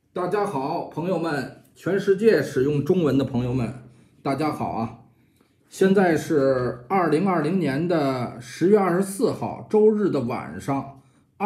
大家好，朋友们，全世界使用中文的朋友们，大家好啊！现在是2020年的10月24号，周日的晚上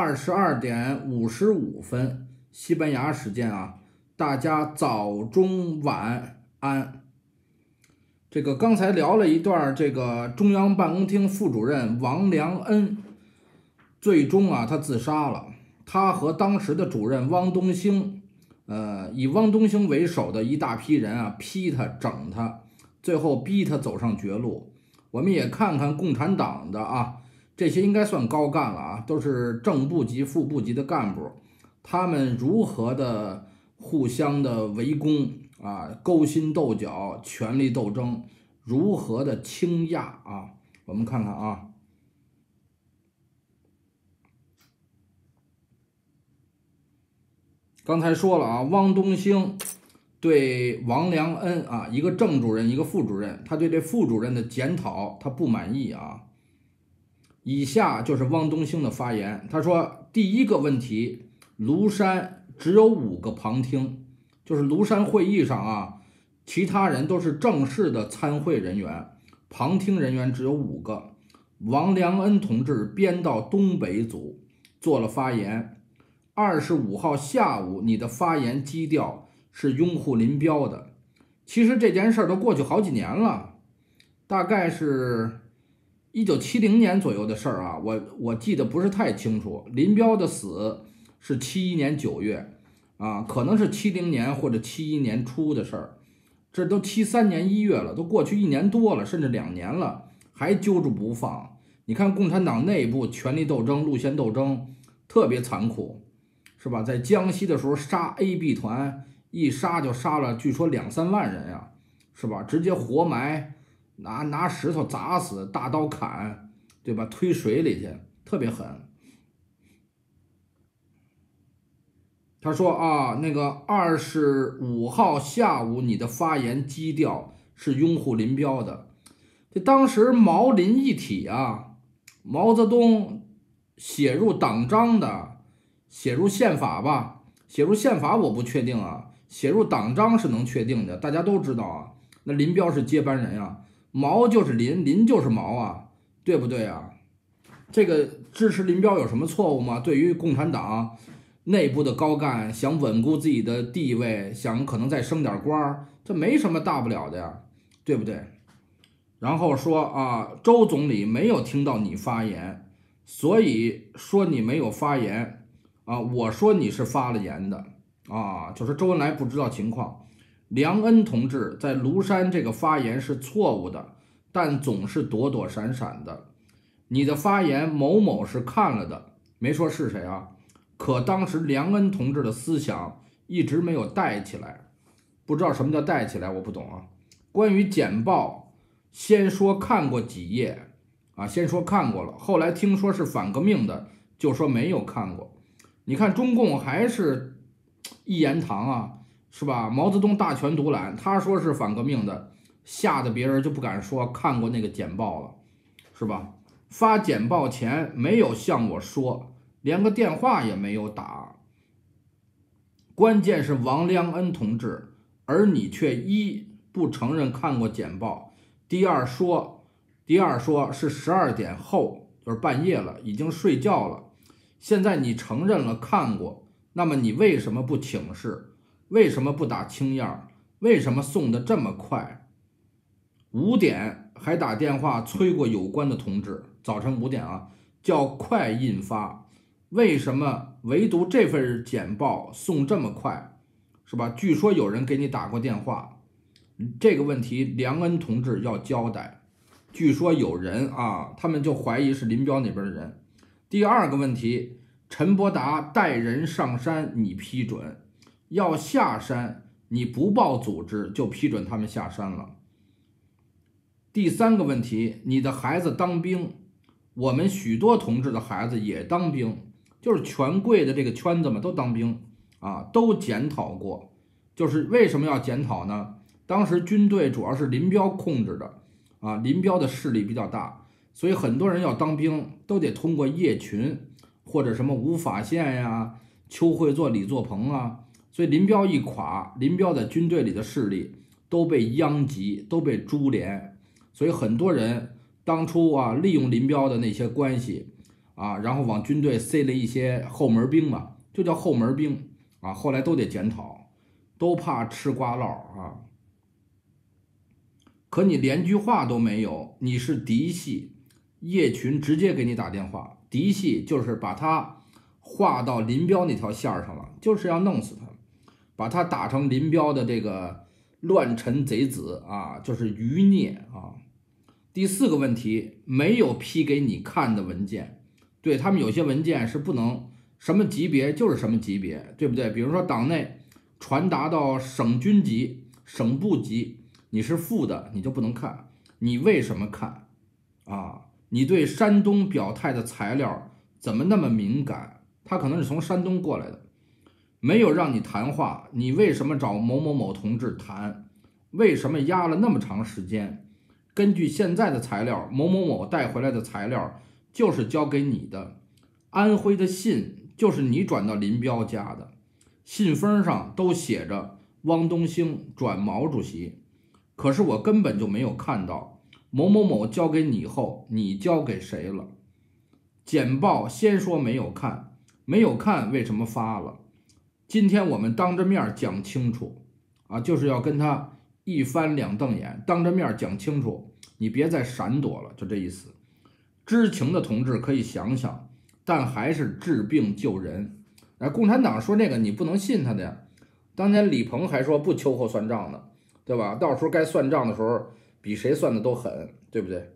22点55分，西班牙时间啊，大家早中晚安。这个刚才聊了一段这个中央办公厅副主任王良恩，最终啊他自杀了，他和当时的主任汪东兴。以汪东兴为首的一大批人啊，批他、整他，最后逼他走上绝路。我们也看看共产党的啊，这些应该算高干了啊，都是正部级、副部级的干部，他们如何的互相的围攻啊，勾心斗角、权力斗争，如何的倾轧啊？我们看看啊。刚才说了啊，汪东兴对王良恩啊，一个正主任，一个副主任，他对这副主任的检讨他不满意啊。以下就是汪东兴的发言，他说：第一个问题，庐山只有5个旁听，就是庐山会议上啊，其他人都是正式的参会人员，旁听人员只有5个。王良恩同志编到东北组做了发言。25号下午，你的发言基调是拥护林彪的。其实这件事都过去好几年了，大概是1970年左右的事儿啊，我记得不是太清楚。林彪的死是71年9月啊，可能是70年或者71年初的事儿。这都73年1月了，都过去1年多了，甚至2年了，还揪住不放。你看共产党内部权力斗争、路线斗争特别残酷。是吧？在江西的时候杀 AB 团，一杀就杀了，据说2、3万人呀，是吧？直接活埋，拿石头砸死，大刀砍，对吧？推水里去，特别狠。他说啊，那个25号下午你的发言基调是拥护林彪的，这当时毛林一体啊，毛泽东写入党章的。写入宪法吧，写入宪法我不确定啊，写入党章是能确定的，大家都知道啊。那林彪是接班人啊，毛就是林，林就是毛啊，对不对啊？这个支持林彪有什么错误吗？对于共产党内部的高干想稳固自己的地位，想可能再升点官，这没什么大不了的呀，对不对？然后说啊，周总理没有听到你发言，所以说你没有发言。我说你是发了言的啊，就是周恩来不知道情况。梁恩同志在庐山这个发言是错误的，但总是躲躲闪闪的。你的发言某某是看了的，没说是谁啊。可当时梁恩同志的思想一直没有带起来，不知道什么叫带起来，我不懂啊。关于简报，先说看过几页啊，先说看过了，后来听说是反革命的，就说没有看过。你看中共还是一言堂啊，是吧？毛泽东大权独揽，他说是反革命的，吓得别人就不敢说看过那个简报了，是吧？发简报前没有向我说，连个电话也没有打。关键是王良恩同志，而你却一不承认看过简报，第二说是12点后，就是半夜了，已经睡觉了。现在你承认了看过，那么你为什么不请示？为什么不打青样？为什么送的这么快？5点还打电话催过有关的同志，早晨5点啊，叫快印发。为什么唯独这份简报送这么快？是吧？据说有人给你打过电话，这个问题梁恩同志要交代。据说有人啊，他们就怀疑是林彪那边的人。第二个问题，陈伯达带人上山，你批准；要下山，你不报组织就批准他们下山了。第三个问题，你的孩子当兵，我们许多同志的孩子也当兵，就是权贵的这个圈子嘛，都当兵啊，都检讨过。就是为什么要检讨呢？当时军队主要是林彪控制的啊，林彪的势力比较大，所以很多人要当兵都得通过叶群或者什么吴法宪呀、邱会作、李作鹏啊， 所以林彪一垮，林彪在军队里的势力都被殃及，都被株连。所以很多人当初啊，利用林彪的那些关系啊，然后往军队塞了一些后门兵嘛，就叫后门兵啊，后来都得检讨，都怕吃瓜落啊。可你连句话都没有，你是嫡系，叶群直接给你打电话，嫡系就是把他划到林彪那条线上了，就是要弄死他，把他打成林彪的这个乱臣贼子啊，就是余孽啊。第4个问题，没有批给你看的文件，对，他们有些文件是不能什么级别就是什么级别，对不对？比如说党内传达到省军级、省部级，你是副的，你就不能看。你为什么看啊？你对山东表态的材料怎么那么敏感？他可能是从山东过来的，没有让你谈话，你为什么找某某某同志谈？为什么压了那么长时间？根据现在的材料，某某某带回来的材料就是交给你的，安徽的信就是你转到林彪家的，信封上都写着汪东兴转毛主席，可是我根本就没有看到某某某交给你后，你交给谁了？简报先说没有看，没有看为什么发了？今天我们当着面讲清楚啊，就是要跟他一翻两瞪眼，当着面讲清楚，你别再闪躲了，就这意思。知情的同志可以想想，但还是治病救人。共产党说这个你不能信他的呀。当年李鹏还说不秋后算账呢，对吧？到时候该算账的时候，比谁算的都狠，对不对？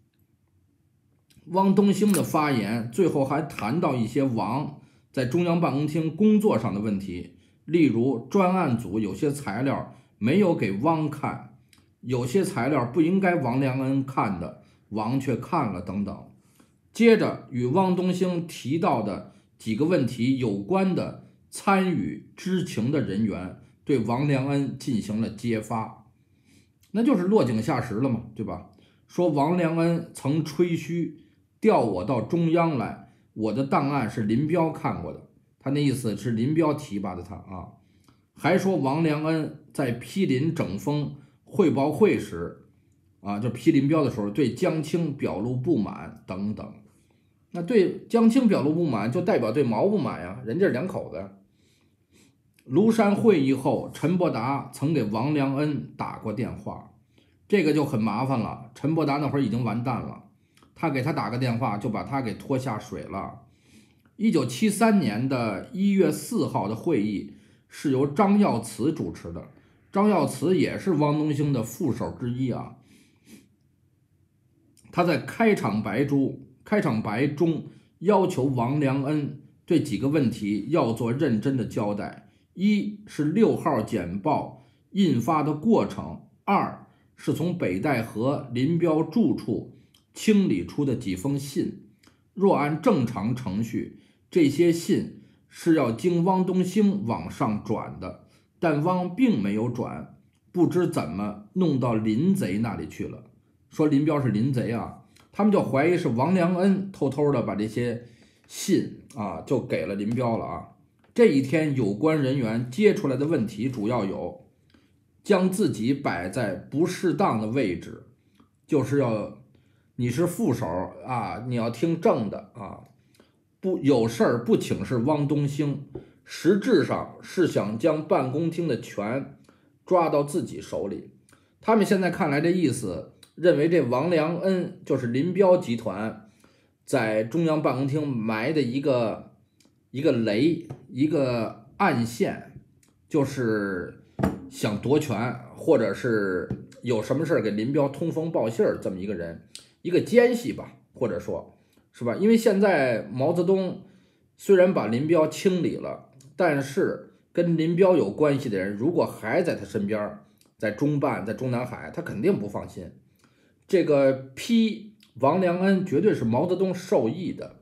汪东兴的发言最后还谈到一些王在中央办公厅工作上的问题，例如专案组有些材料没有给汪看，有些材料不应该王良恩看的，王却看了等等。接着与汪东兴提到的几个问题有关的参与知情的人员对王良恩进行了揭发，那就是落井下石了嘛，对吧？说王良恩曾吹嘘调我到中央来，我的档案是林彪看过的，他那意思是林彪提拔的他啊。还说王良恩在批林整风汇报会时啊，就批林彪的时候对江青表露不满等等。那对江青表露不满，就代表对毛不满呀，人家是两口子。庐山会议后，陈伯达曾给王良恩打过电话，这个就很麻烦了。陈伯达那会儿已经完蛋了，他给他打个电话，就把他给拖下水了。1973年的1月4号的会议是由张耀慈主持的，张耀慈也是汪东兴的副手之一啊。他在开场白中要求王良恩对几个问题要做认真的交代：一是6号简报印发的过程；2是从北戴河林彪住处清理出的几封信。若按正常程序，这些信是要经汪东兴往上转的，但汪并没有转，不知怎么弄到林贼那里去了。说林彪是林贼啊，他们就怀疑是王良恩偷偷的把这些信啊就给了林彪了啊。这一天有关人员接出来的问题主要有：将自己摆在不适当的位置，就是要你是副手啊，你要听正的啊，不有事儿不请示汪东兴，实质上是想将办公厅的权抓到自己手里。他们现在看来这意思，认为这王良恩就是林彪集团在中央办公厅埋的一个雷，一个暗线，就是想夺权，或者是有什么事给林彪通风报信儿这么一个人，一个奸细吧，或者说是吧？因为现在毛泽东虽然把林彪清理了，但是跟林彪有关系的人如果还在他身边，在中办，在中南海，他肯定不放心。这个批王良恩绝对是毛泽东授意的。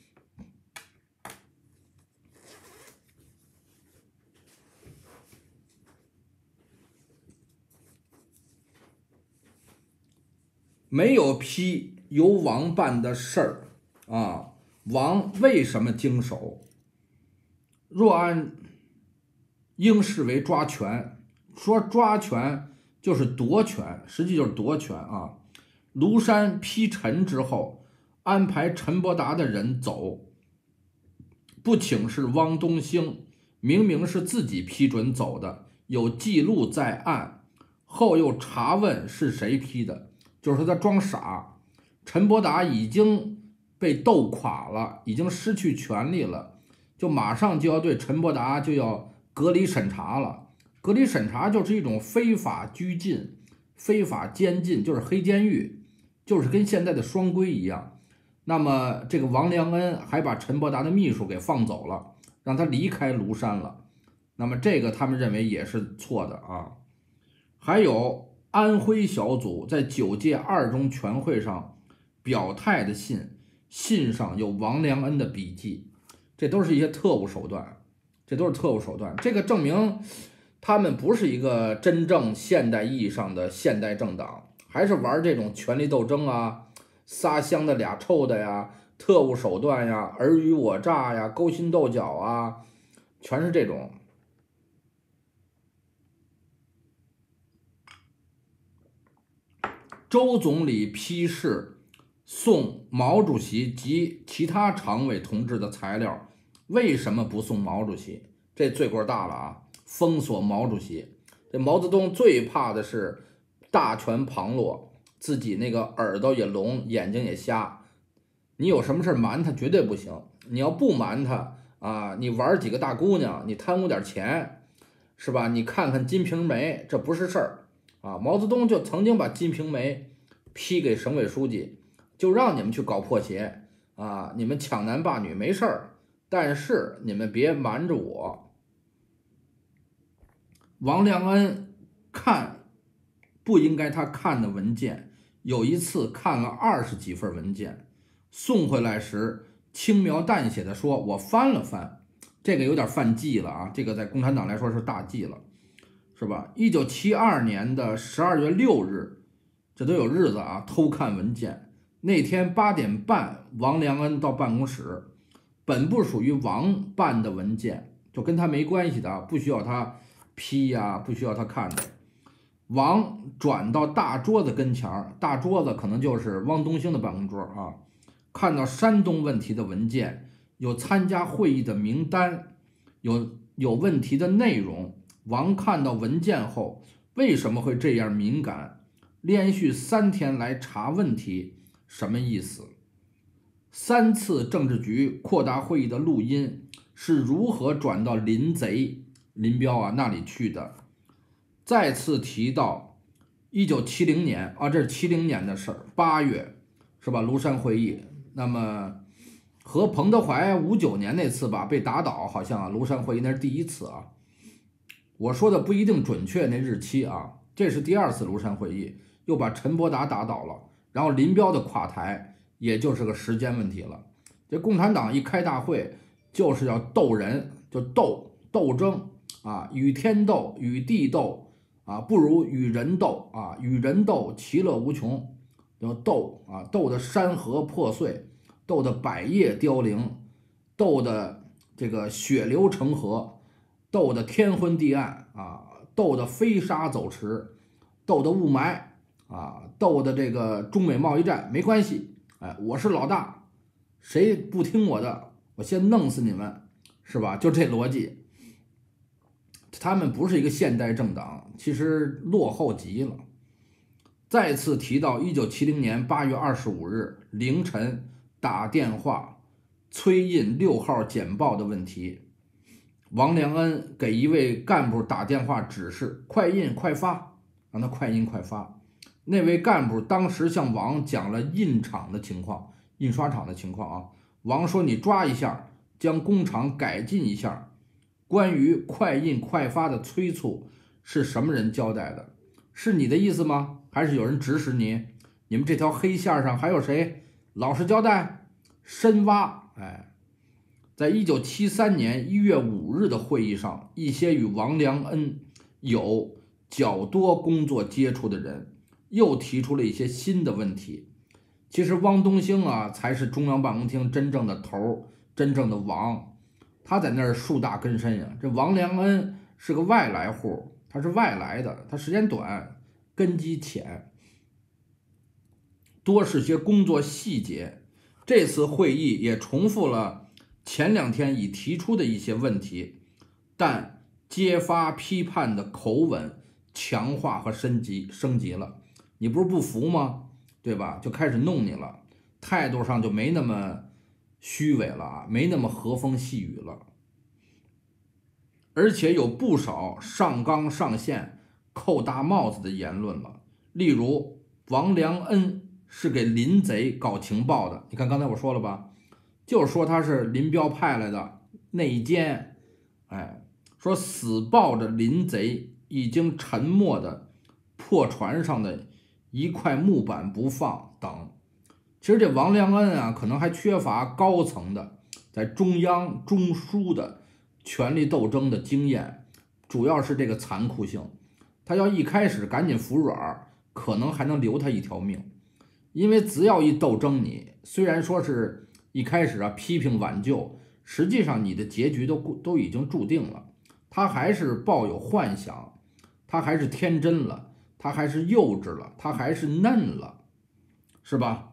没有批由王办的事儿啊，王为什么经手？若按应视为抓权，说抓权就是夺权，实际就是夺权啊。庐山批陈之后，安排陈伯达的人走，不请示汪东兴，明明是自己批准走的，有记录在案，后又查问是谁批的，就是说他装傻。陈伯达已经被斗垮了，已经失去权力了，就马上就要对陈伯达就要隔离审查了。隔离审查就是一种非法拘禁、非法监禁，就是黑监狱，就是跟现在的双规一样。那么这个王良恩还把陈伯达的秘书给放走了，让他离开庐山了。那么这个他们认为也是错的啊。还有安徽小组在9届二中全会上表态的信，信上有王良恩的笔记，这都是一些特务手段，这都是特务手段。这个证明他们不是一个真正现代意义上的现代政党，还是玩这种权力斗争啊、撒香的俩臭的呀、特务手段呀、尔虞我诈呀、勾心斗角啊，全是这种。周总理批示送毛主席及其他常委同志的材料，为什么不送毛主席？这罪过大了啊！封锁毛主席，这毛泽东最怕的是大权旁落，自己那个耳朵也聋，眼睛也瞎。你有什么事瞒他绝对不行，你要不瞒他啊，你玩几个大姑娘，你贪污点钱，是吧？你看看《金瓶梅》，这不是事儿啊！毛泽东就曾经把《金瓶梅》批给省委书记，就让你们去搞破鞋啊！你们抢男霸女没事儿，但是你们别瞒着我。王良恩看不应该他看的文件，有一次看了20几份文件，送回来时轻描淡写的说：“我翻了翻。”这个有点犯忌了啊！这个在共产党来说是大忌了，是吧？1972年的12月6日，这都有日子啊！偷看文件那天8点半，王良恩到办公室，本不属于王办的文件，就跟他没关系的啊，不需要他批呀，不需要他看的。王转到大桌子跟前儿，大桌子可能就是汪东兴的办公桌啊。看到山东问题的文件，有参加会议的名单，有问题的内容。王看到文件后，为什么会这样敏感？连续3天来查问题，什么意思？3次政治局扩大会议的录音是如何转到林贼林彪啊那里去的？再次提到1970年啊，这是70年的事儿，8月是吧？庐山会议，那么和彭德怀59年那次吧被打倒，好像啊，庐山会议那是第1次啊。我说的不一定准确那日期啊，这是第2次庐山会议，又把陈伯达打倒了，然后林彪的垮台也就是个时间问题了。这共产党一开大会就是要斗人，就斗争啊，与天斗，与地斗啊，不如与人斗啊，与人斗其乐无穷，要斗啊，斗得山河破碎，斗得百业凋零，斗得这个血流成河，斗得天昏地暗啊，斗得飞沙走石，斗得雾霾啊，斗得这个中美贸易战没关系，哎，我是老大，谁不听我的，我先弄死你们，是吧？就这逻辑。他们不是一个现代政党，其实落后极了。再次提到1970年8月25日凌晨打电话催印6号简报的问题，王良恩给一位干部打电话指示快印快发，让他快印快发。那位干部当时向王讲了印厂的情况，印刷厂的情况啊。王说：“你抓一下，将工厂改进一下。”关于快印快发的催促是什么人交代的？是你的意思吗？还是有人指使你？你们这条黑线上还有谁？老实交代，深挖。哎，在1973年1月5日的会议上，一些与王良恩有较多工作接触的人又提出了一些新的问题。其实汪东兴啊，才是中央办公厅真正的头，真正的王。他在那儿树大根深呀。这王良恩是个外来户，他是外来的，他时间短，根基浅，多是些工作细节。这次会议也重复了前2天已提出的一些问题，但揭发批判的口吻强化和升级了。你不是不服吗？对吧？就开始弄你了，态度上就没那么虚伪了啊，没那么和风细雨了。而且有不少上纲上线、扣大帽子的言论了。例如，王良恩是给林贼搞情报的，你看刚才我说了吧，就是说他是林彪派来的内奸，说死抱着林贼已经沉没的破船上的一块木板不放等。其实这王良恩啊，可能还缺乏高层的在中央中枢的权力斗争的经验，主要是这个残酷性。他要一开始赶紧服软，可能还能留他一条命。因为只要一斗争你，虽然说是一开始批评挽救，实际上你的结局都已经注定了。他还是抱有幻想，他还是天真了，他还是幼稚了，他还是嫩了，是吧？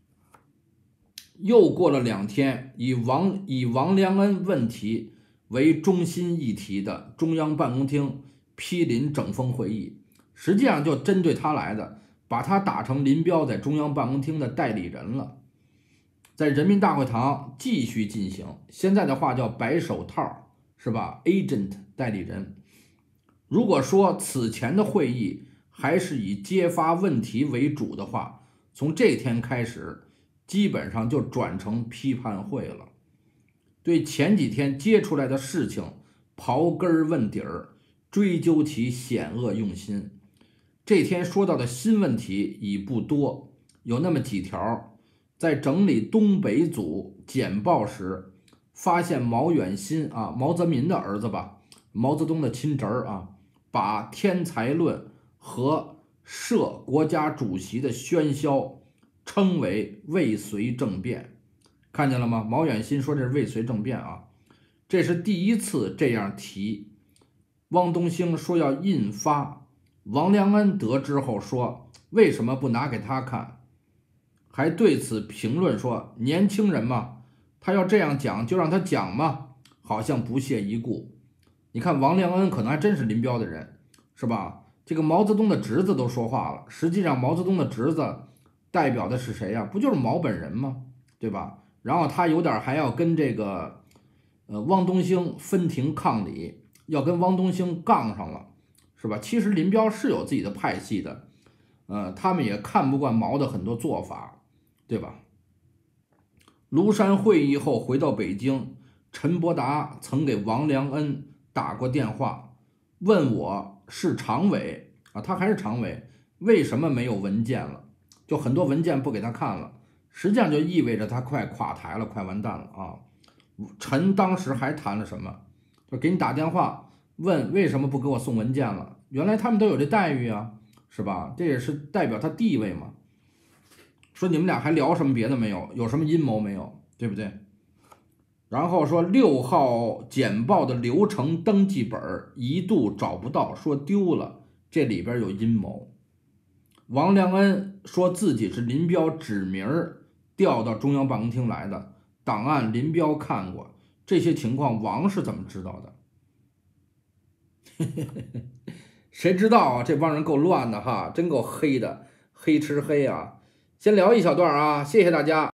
又过了2天，以王良恩问题为中心议题的中央办公厅批林整风会议，实际上就针对他来的，把他打成林彪在中央办公厅的代理人了，在人民大会堂继续进行，现在的话叫白手套，是吧 ？agent 代理人。如果说此前的会议还是以揭发问题为主的话，从这天开始，基本上就转成批判会了。对前几天接出来的事情刨根问底儿，追究其险恶用心。这天说到的新问题已不多，有那么几条。在整理东北组简报时，发现毛远新毛泽民的儿子吧，毛泽东的亲侄儿把天才论和摄国家主席的喧嚣称为未遂政变，看见了吗？毛远新说这是未遂政变这是第一次这样提。汪东兴说要印发，王良恩得知后说为什么不拿给他看，还对此评论说年轻人嘛，他要这样讲就让他讲嘛，好像不屑一顾。你看王良恩可能还真是林彪的人，是吧？这个毛泽东的侄子都说话了，实际上毛泽东的侄子代表的是谁呀？不就是毛本人吗？对吧？然后他有点还要跟这个汪东兴分庭抗礼，要跟汪东兴杠上了，是吧？其实林彪是有自己的派系的，他们也看不惯毛的很多做法，对吧？庐山会议后回到北京，陈伯达曾给王良恩打过电话，问我是常委他还是常委，为什么没有文件了？就很多文件不给他看了，实际上就意味着他快垮台了，快完蛋了陈当时还谈了什么？就给你打电话问为什么不给我送文件了？原来他们都有这待遇是吧？这也是代表他地位嘛。说你们俩还聊什么别的没有？有什么阴谋没有？对不对？然后说6号简报的流程登记本一度找不到，说丢了，这里边有阴谋。王良恩说自己是林彪指名调到中央办公厅来的，档案林彪看过，这些情况王是怎么知道的？谁知道这帮人够乱的真够黑的，黑吃黑先聊一小段谢谢大家。